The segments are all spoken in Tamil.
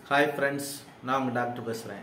ஹாய் ஃப்ரெண்ட்ஸ், நான் உங்கள் டாக்டர் பேசுகிறேன்.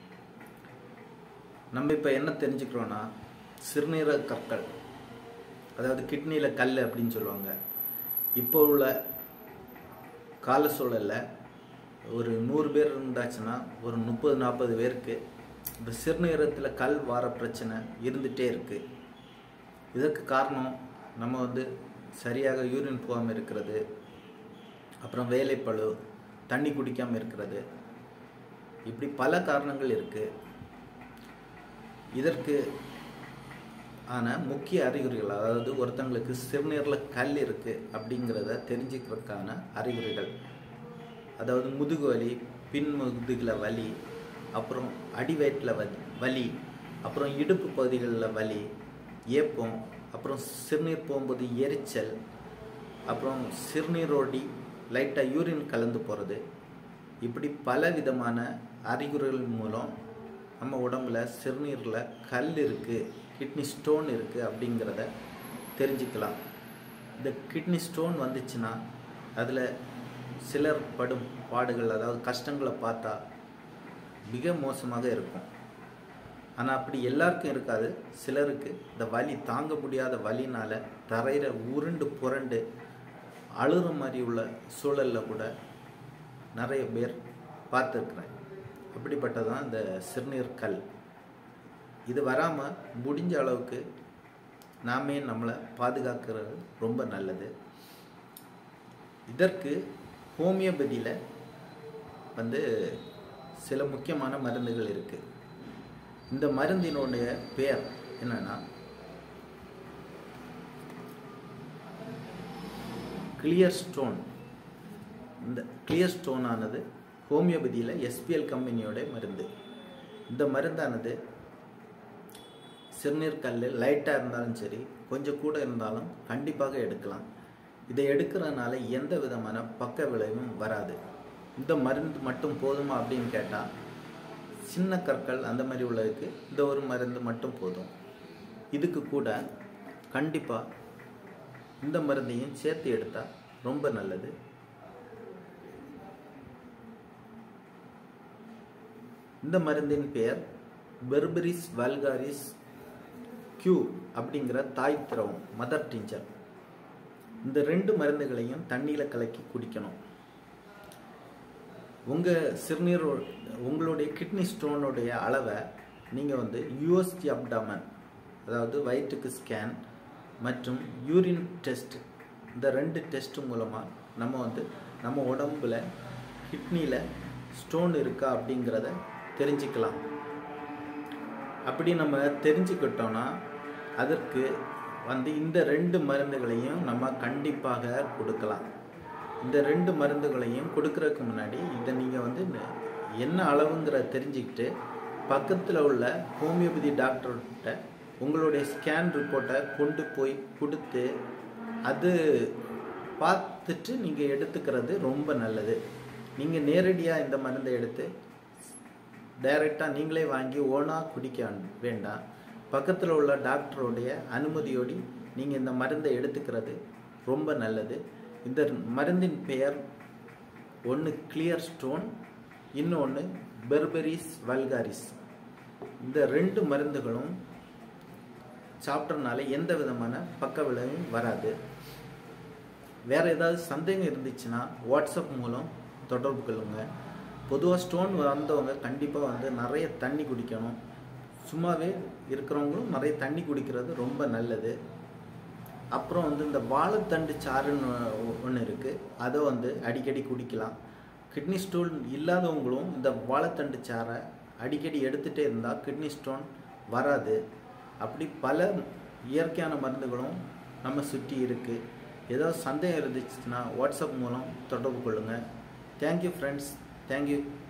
நம்ம இப்போ என்ன தெரிஞ்சுக்கிறோன்னா, சிறுநீரக கற்கள், அதாவது கிட்னியில் கல் அப்படின்னு சொல்லுவாங்க. இப்போ உள்ள கால சூழலில் ஒரு 100 பேர் இருந்தாச்சுன்னா ஒரு 30-40 பேருக்கு இந்த சிறுநீரகத்தில் கல் வார பிரச்சனை இருந்துகிட்டே இருக்குது. இதற்கு காரணம் நம்ம சரியாக யூரின் போகாமல் இருக்கிறது, அப்புறம் வேலைப்பளு, தண்ணி குடிக்காமல் இருக்கிறது, இப்படி பல காரணங்கள் இருக்குது. இதற்கு ஆன முக்கிய அறிகுறிகள், அதாவது ஒருத்தங்களுக்கு சிறுநீரில் கல் இருக்குது அப்படிங்கிறத தெரிஞ்சுக்கிறதுக்கான அறிகுறிகள், அதாவது முதுகு வலி, பின் முதுகில் வலி, அப்புறம் அடிவயிற்றில் வலி, அப்புறம் இடுப்பு பகுதிகளில் வலி, ஏப்பம், அப்புறம் சிறுநீர் போகும்போது எரிச்சல், அப்புறம் சிறுநீரோடி லைட்டாக யூரின் கலந்து போகிறது, இப்படி பல விதமான அறிகுறிகள் மூலம் நம்ம உடம்புல சிறுநீரில் கல் இருக்குது, கிட்னி ஸ்டோன் இருக்குது அப்படிங்கிறத தெரிஞ்சுக்கலாம். இந்த கிட்னி ஸ்டோன் வந்துச்சுன்னா அதில் சிலர் படும் பாடுகள், அதாவது கஷ்டங்களை பார்த்தா மிக மோசமாக இருக்கும். ஆனால் அப்படி எல்லாருக்கும் இருக்காது. சிலருக்கு இந்த வலி தாங்க முடியாத வலினால் தரையில் உருண்டு புரண்டு அழுகிற மாதிரி உள்ள சூழலில் கூட நிறைய பேர் பார்த்துருக்குறேன். அப்படிப்பட்டதான் இந்த சிறுநீர் கல். இது வராமல் முடிஞ்ச அளவுக்கு நாமே நம்மளை பாதுகாக்கிறது ரொம்ப நல்லது. இதற்கு ஹோமியோபதியில் சில முக்கியமான மருந்துகள் இருக்குது. இந்த மருந்தினுடைய பெயர் என்னன்னா கிளியர் ஸ்டோன். இந்த கிளியர் ஸ்டோன் ஆனது ஹோமியோபதியில் SPL கம்பெனியோட மருந்து. இந்த மருந்தானது சிறுநீர் கல் லைட்டாக இருந்தாலும் சரி, கொஞ்சம் கூட இருந்தாலும் கண்டிப்பாக எடுக்கலாம். இதை எடுக்கிறதுனால எந்த விதமான பக்க விளைவும் வராது. இந்த மருந்து மட்டும் போதுமா அப்படின்னு கேட்டால், சின்ன கற்கள் அந்த மாதிரி உள்ளதுக்கு இந்த ஒரு மருந்து மட்டும் போதும். இதுக்கு கூட கண்டிப்பாக இந்த மருந்தையும் சேர்த்து எடுத்தால் ரொம்ப நல்லது. இந்த மருந்தின் பெயர் பெர்பெரிஸ் வல்காரிஸ் Q அப்படிங்கிற தாய் திரவம், மதர் டிஞ்சர். இந்த 2 மருந்துகளையும் தண்ணியில் கலக்கி குடிக்கணும். உங்களுடைய கிட்னி ஸ்டோனுடைய அளவை நீங்கள் USG அப்டாமன், அதாவது வயிற்றுக்கு ஸ்கேன் மற்றும் யூரின் டெஸ்ட், இந்த 2 டெஸ்ட் மூலமாக நம்ம உடம்புல கிட்னியில் ஸ்டோன் இருக்கா அப்படிங்கிறத தெரிஞ்சுக்கலாம். அப்படி நம்ம தெரிஞ்சுக்கிட்டோன்னா அதற்கு இந்த 2 மருந்துகளையும் நம்ம கண்டிப்பாக கொடுக்கலாம். இந்த 2 மருந்துகளையும் கொடுக்கறதுக்கு முன்னாடி இதை நீங்கள் என்ன அளவுங்கிற தெரிஞ்சுக்கிட்டு பக்கத்தில் உள்ள ஹோமியோபதி டாக்டர்கிட்ட உங்களுடைய ஸ்கேன் ரிப்போர்ட்டை கொண்டு போய் கொடுத்து அது பார்த்துட்டு நீங்கள் எடுத்துக்கிறது ரொம்ப நல்லது. நீங்கள் நேரடியாக இந்த மருந்தை எடுத்து டைரெக்டாக நீங்களே வாங்கி ஓனாக குடிக்க வேண்டாம். பக்கத்தில் உள்ள டாக்டருடைய அனுமதியோடு நீங்கள் இந்த மருந்தை எடுத்துக்கிறது ரொம்ப நல்லது. இந்த மருந்தின் பெயர் ஒன்று கிளியர் ஸ்டோன், இன்னொன்று பெர்பெரிஸ் வல்காரிஸ். இந்த 2 மருந்துகளும் சாப்பிட்றதுனால எந்த விதமான பக்க விளைவும் வராது. வேறு ஏதாவது சந்தேகம் இருந்துச்சுன்னா வாட்ஸ்அப் மூலம் தொடர்பு கொள்ளுங்கள். பொதுவாக ஸ்டோன் வந்தவங்க கண்டிப்பாக நிறைய தண்ணி குடிக்கணும். சும்மாவே இருக்கிறவங்களும் நிறைய தண்ணி குடிக்கிறது ரொம்ப நல்லது. அப்புறம் இந்த வாழைத்தண்டு சாறுன்னு ஒன்று இருக்குது, அதை அடிக்கடி குடிக்கலாம். கிட்னி ஸ்டோன் இல்லாதவங்களும் இந்த வாழைத்தண்டு சாறை அடிக்கடி எடுத்துகிட்டே இருந்தால் கிட்னி ஸ்டோன் வராது. அப்படி பல இயற்கையான மருந்துகளும் நம்ம சுற்றி இருக்குது. ஏதாவது சந்தேகம் இருந்துச்சுன்னா வாட்ஸ்அப் மூலம் தொடர்பு கொள்ளுங்கள். Thank you friends, thank you.